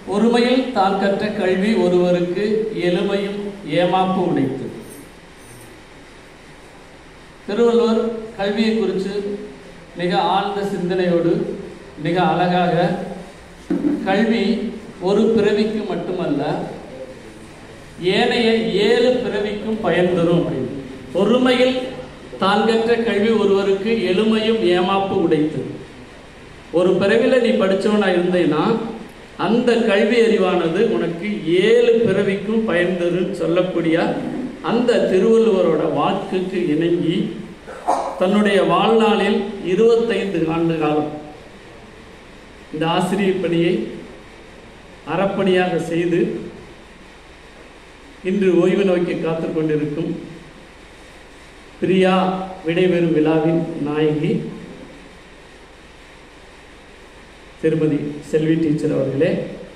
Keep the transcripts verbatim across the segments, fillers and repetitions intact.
ஒருமையில் தான் கற்ற கல்வி ஒருவருக்கு எளிமையும் ஏமாப்பு உடைத்து. திருவள்ளுவர் கல்வியை குறித்து மிக ஆழ்ந்த சிந்தனையோடு மிக அழகாக கல்வி ஒரு பிறவிக்கு மட்டுமல்ல ஏனைய ஏழு பிறவிக்கும் பயன் தரும் அப்படின்னு. ஒருமையில் தான் கற்ற கல்வி ஒருவருக்கு எளிமையும் ஏமாப்பு உடைத்து. ஒரு பிறவில நீ படிச்சவனா இருந்தேன்னா அந்த கல்வி அறிவானது உனக்கு ஏழு பிறவிக்கும் பயன் தரும் சொல்லக்கூடிய அந்த திருவள்ளுவரோட வாக்குக்கு இணங்கி தன்னுடைய வாழ்நாளில் இருபத்தைந்து ஆண்டு காலம் இந்த ஆசிரியர் பணியை அறப்பணியாக செய்து இன்று ஓய்வு நோக்கி காத்து கொண்டிருக்கும் பிரியா விடைபெறும் விழாவின் நாயகி திருமதி செல்வி டீச்சர் அவர்களே,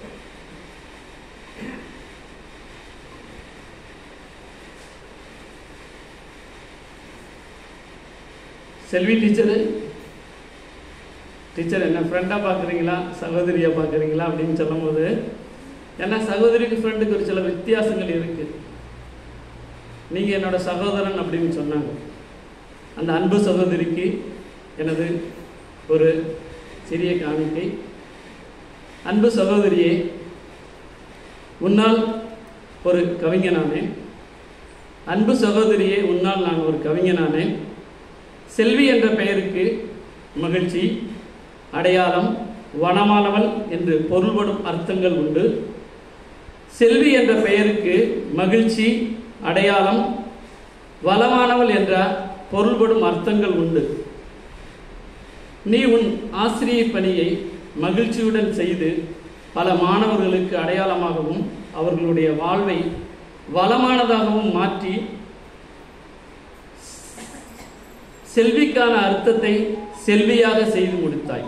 செல்வி டீச்சரு டீச்சர் என்ன ஃப்ரெண்டாக பார்க்குறீங்களா சகோதரியாக பார்க்குறீங்களா அப்படின்னு சொல்லும் போது ஏன்னா சகோதரிக்கு ஃப்ரெண்டுக்கு ஒரு சில வித்தியாசங்கள் இருக்குது. நீங்கள் என்னோட சகோதரன் அப்படின்னு சொன்னாங்க. அந்த அன்பு சகோதரிக்கு எனது ஒரு சிறிய காணிக்கை. அன்பு சகோதரியே, உன்னால் ஒரு கவிஞனானேன். அன்பு சகோதரியே, உன்னால் நான் ஒரு கவிஞனானேன். செல்வி என்ற பெயருக்கு மகிழ்ச்சி, அடையாளம், வனமானவள் என்று பொருள்படும் அர்த்தங்கள் உண்டு. செல்வி என்ற பெயருக்கு மகிழ்ச்சி, அடையாளம், வளமானவள் என்ற பொருள்படும் அர்த்தங்கள் உண்டு. நீ உன் ஆசிரியர் பணியை மகிழ்ச்சியுடன் செய்து பல மாணவர்களுக்கு அடையாளமாகவும் அவர்களுடைய வாழ்வை வளமானதாகவும் மாற்றி செல்விக்கான அர்த்தத்தை செல்வியாக செய்து முடித்தாய்.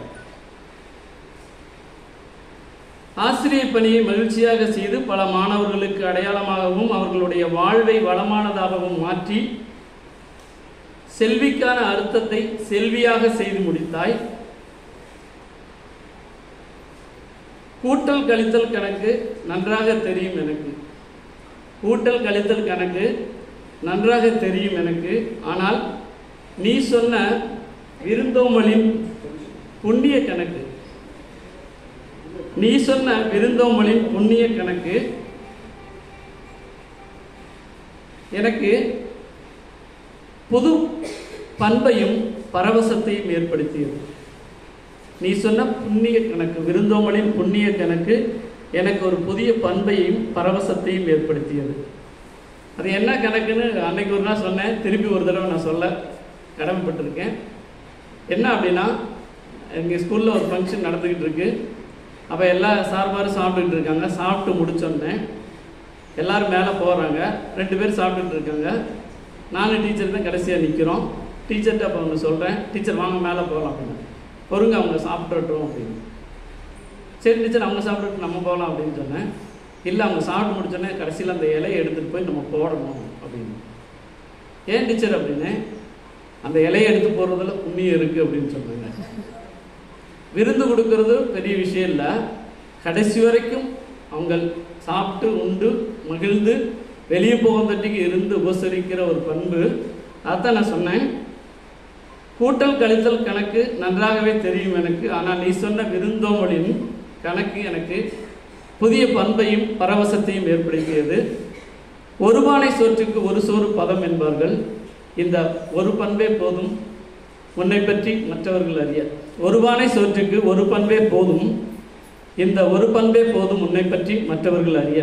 ஆசிரியர் பணியை மகிழ்ச்சியாக செய்து பல மாணவர்களுக்கு அடையாளமாகவும் அவர்களுடைய வாழ்வை வளமானதாகவும் மாற்றி செல்விக்கான அர்த்தத்தை செல்வியாக செய்து முடித்தாய். கூட்டல் கழித்தல் கணக்கு நன்றாக தெரியும் எனக்கு. கூட்டல் கழித்தல் கணக்கு நன்றாக தெரியும் எனக்கு. ஆனால் நீ சொன்ன விருந்தோம்பலின் புண்ணிய கணக்கு நீ சொன்ன விருந்தோம்பலின் புண்ணிய கணக்கு எனக்கு புது பண்பையும் பரவசத்தையும் ஏற்படுத்தியது. நீ சொன்ன புண்ணிய கணக்கு விருந்தோம்பலின் புண்ணிய கணக்கு எனக்கு ஒரு புதிய பண்பையும் பரவசத்தையும் ஏற்படுத்தியது. அது என்ன கணக்குன்னு அன்னைக்கு ஒரு நாள் சொன்னேன். திருப்பி ஒரு தடவை நான் சொல்ல கடமைப்பட்டிருக்கேன். என்ன அப்படின்னா, எங்கள் ஸ்கூலில் ஒரு ஃபங்க்ஷன் நடந்துக்கிட்டு இருக்கு. அப்போ எல்லா சார்பாரும் சாப்பிட்டுக்கிட்டு இருக்காங்க. சாப்பிட்டு முடிச்சோன்னே எல்லோரும் மேலே போகிறாங்க. ரெண்டு பேர் சாப்பிட்டுட்டு இருக்காங்க. நானும் டீச்சர் தான் கடைசியாக நிற்கிறோம். டீச்சர்கிட்ட அப்போ ஒன்று சொல்கிறேன், டீச்சர் வாங்க மேலே போகலாம் அப்படின்னு. பொறுங்க அவங்க சாப்பிட்டுட்டோம் அப்படின்னு. சரி டீச்சர் அவங்க சாப்பிட்டுட்டு நம்ம போகலாம் அப்படின்னு சொன்னேன். இல்லை அவங்க சாப்பிட்டு முடிச்சோன்னே கடைசியில் அந்த இலையை எடுத்துகிட்டு போய் நம்ம போடணும் அப்படின்னு. ஏன் டீச்சர் அப்படின்னு, அந்த இலையை எடுத்து போடுறதுல புண்ணியம் இருக்குது அப்படின்னு சொன்னாங்க. விருந்து கொடுக்கறது பெரிய விஷயம் இல்லை. கடைசி வரைக்கும் அவங்க சாப்பிட்டு உண்டு மகிழ்ந்து வெளியே போகத்தட்டிக்கு இருந்து உபசரிக்கிற ஒரு பண்பு. அதான் நான் சொன்னேன். கூட்டல் கழித்தல் கணக்கு நன்றாகவே தெரியும் எனக்கு. ஆனால் நீ சொன்ன விருந்தோம்பலின் கணக்கு எனக்கு புதிய பண்பையும் பரவசத்தையும் ஏற்படுத்தியது. ஒரு பானை சோற்றுக்கு ஒரு சோறு பதம் என்பார்கள். இந்த ஒரு பண்பே போதும் உன்னை பற்றி மற்றவர்கள் அறிய. ஒரு பானை சோற்றுக்கு ஒரு பண்பே போதும், இந்த ஒரு பண்பே போதும் உன்னை பற்றி மற்றவர்கள் அறிய.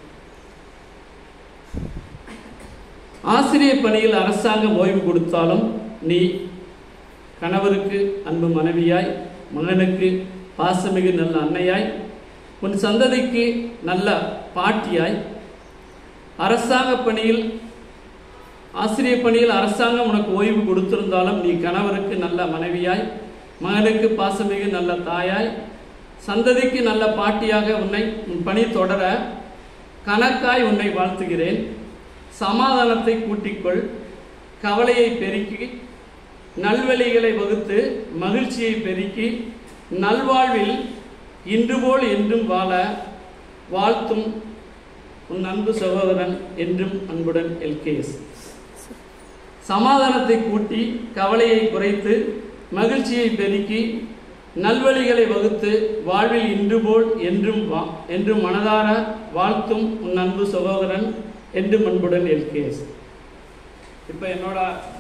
ஆசிரியர் பணியில் அரசாங்கம் ஓய்வு கொடுத்தாலும் நீ கணவருக்கு அன்பு மனைவியாய், மகனுக்கு பாசமிகு நல்ல அன்னையாய், உன் சந்ததிக்கு நல்ல பாட்டியாய், அரசாங்க பணியில் ஆசிரியர் பணியில் அரசாங்கம் உனக்கு ஓய்வு கொடுத்திருந்தாலும் நீ கணவருக்கு நல்ல மனைவியாய், மகனுக்கு பாசமிகு நல்ல தாயாய், சந்ததிக்கு நல்ல பாட்டியாக உன்னை உன் பணி தொடர கணக்காய் உன்னை வாழ்த்துகிறேன். சமாதானத்தை கூட்டிக்கொள், கவலையை பெருக்கி நல்வழிகளை வகுத்து மகிழ்ச்சியை பெருக்கி நல்வாழ்வில் இன்று போல் என்றும் வாழ வாழ்த்தும் உன் அன்பு சகோதரன் என்றும் அன்புடன் எல்கேஎஸ். சமாதானத்தை கூட்டி கவலையை குறைத்து மகிழ்ச்சியை பெருக்கி நல்வழிகளை வகுத்து வாழ்வில் இன்று போல் என்றும் வா என்றும் மனதார வாழ்த்தும் உன் அன்பு சகோதரன் என்றும் அன்புடன் எல்கேஎஸ். இப்போ என்னோட